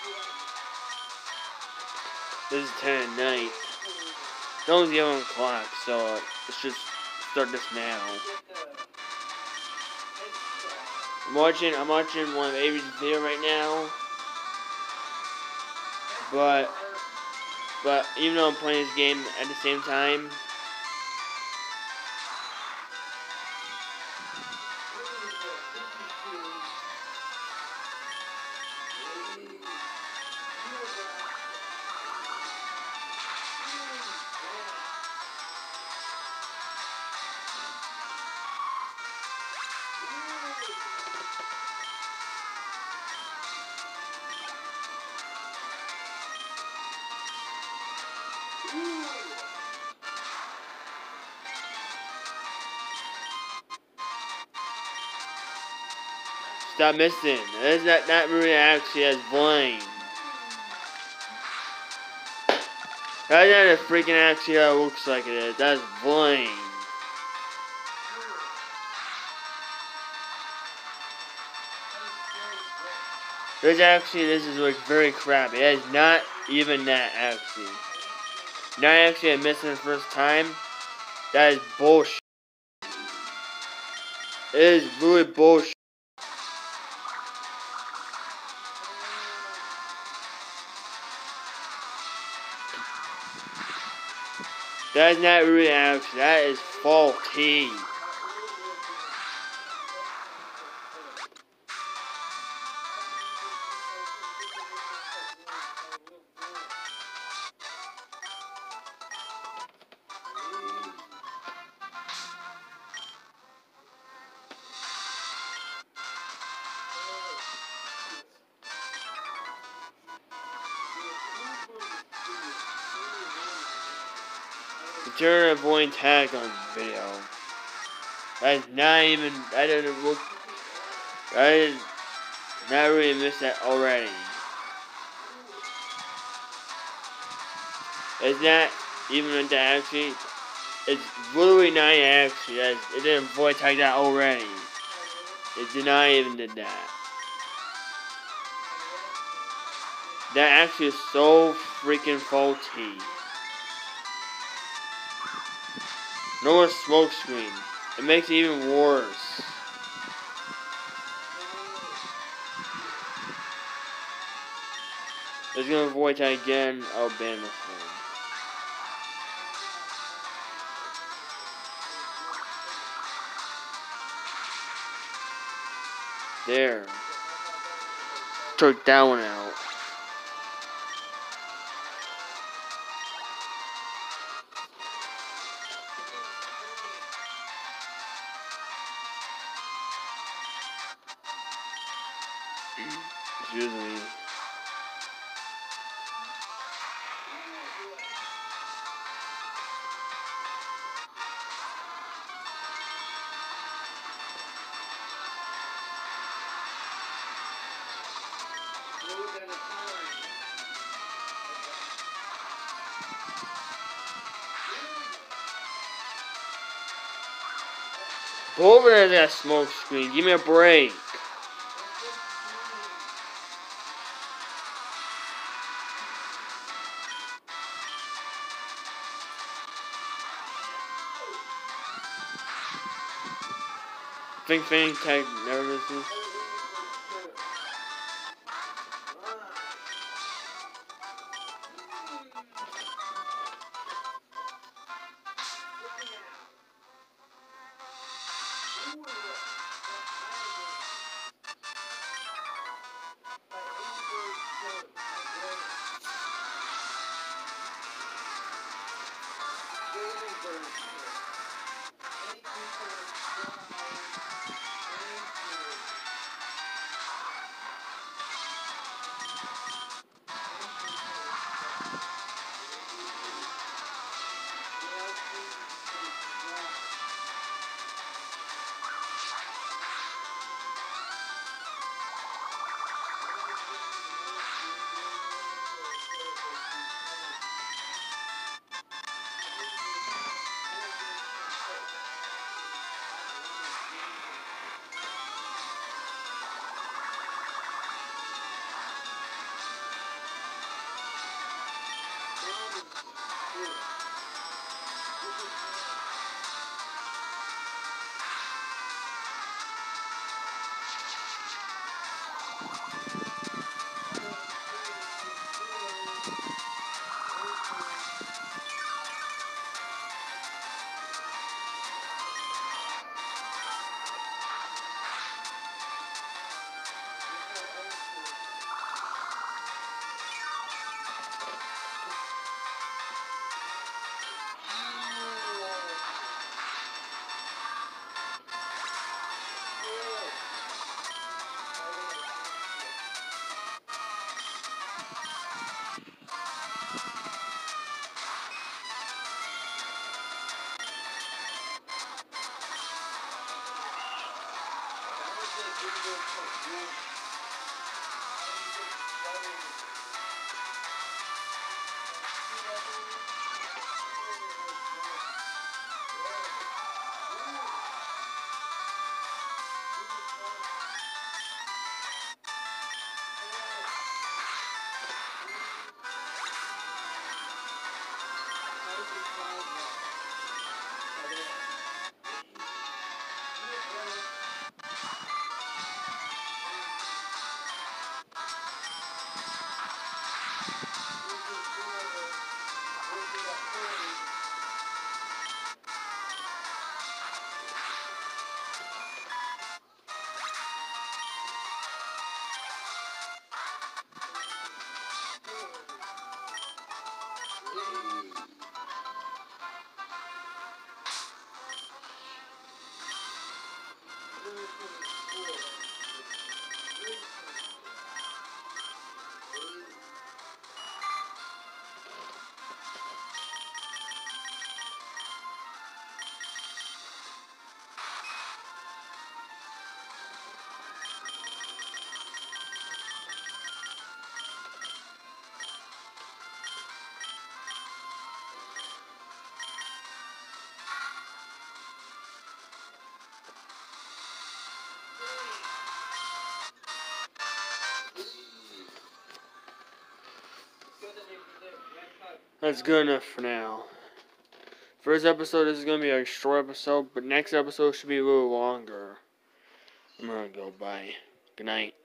This is 10 at night. It's almost 11 o'clock, so let's just start this now. I'm watching one of Avery's video right now. But even though I'm playing this game at the same time, stop missing. That's not really actually as blind. That's not a freaking actually how it looks like it is. That's blind. This is like very crappy. That is not even that actually. Not actually missing the first time. That is bullshit. It is really bullshit. That is not really actually. That is faulty. Return avoiding tag on video. That is not even. That doesn't look. That is not really missed that already. It's not even that actually. It's literally not actually. It didn't void tag that already. It did not even did that. That actually is so freaking faulty. No more smoke screen. It makes it even worse. It's gonna void tag again. I'll ban this one. There. Took that one out. Excuse me. Go over there, that smoke screen. Give me a break. Think tag nervousness. That's good enough for now. First episode, this is going to be a short episode, but next episode should be a little longer. I'm going to go. Bye. Good night.